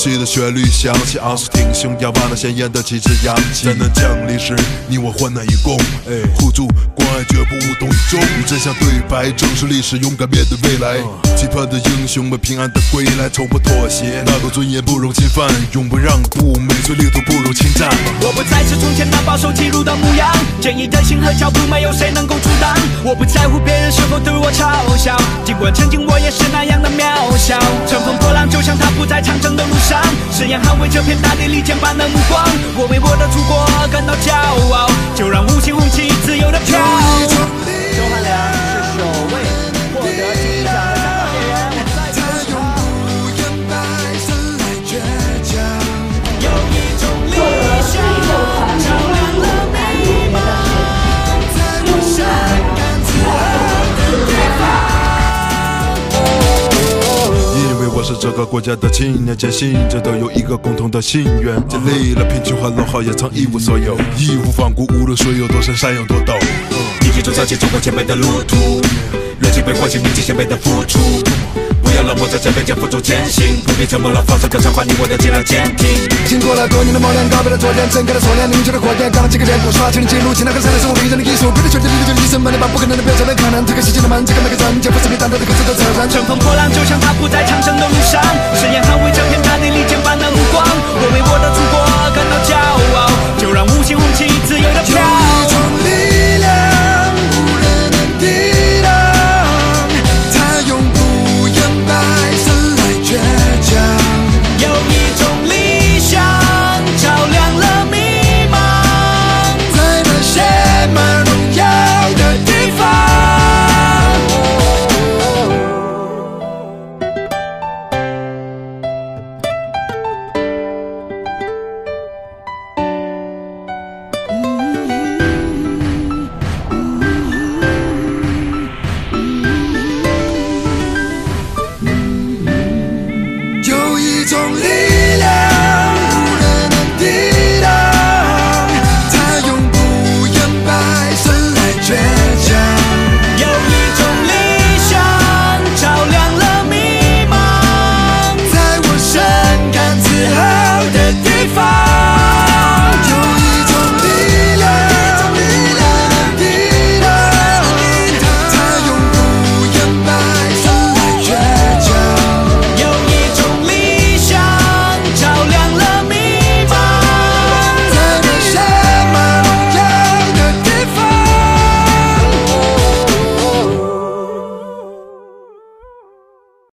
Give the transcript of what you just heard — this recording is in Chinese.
悉的旋律响起，昂首挺胸，仰望那鲜艳的旗帜扬起。灾难降临时，你我患难与共，互助关爱绝不无动于衷。与真相对白，正视历史，勇敢面对未来。集团的英雄们平安的归来，从不妥协，那个尊严不容侵犯，永不让步，每寸领土不容侵占。 我不再是从前那保守记录的模样，坚毅的心和脚步没有谁能够阻挡。我不在乎别人是否对我嘲笑，尽管曾经我也是那样的渺小。乘风破浪，就像踏步在长征的路上，誓言捍卫这片大地利剑般的目光。我为我的祖国感到骄傲，就让五星红旗自由的飘。 周汉良是首位获得金奖的香港演员。 他永不言败，生来倔强。 有一种理想，照亮了迷茫，在我深感自豪的地方。 因为我是这个国家的青年，坚信着都有一个共同的心愿。经历了贫穷和落后，也曾一无所有，义无反顾，无论水有多深，山有多陡。 一起走上起中国前辈的路途，热情被唤醒，铭记前辈的付出。不要冷漠在这边肩负重前行，不必沉默了，放手歌唱，把你我的尽量坚挺。 经过了多年的磨练，告别了昨天，睁开了锁链，凝聚了火焰，钢筋和坚固，刷新了记录，现在和三代是我逼人的艺术，别的全力就一生把你把不可能的变成了可能，推开世界的门，这个每个人肩负使命担当的各自的责任。 乘风破浪，就像踏步在长征的路上，誓言捍卫这片大地利剑般的目光。我为我的祖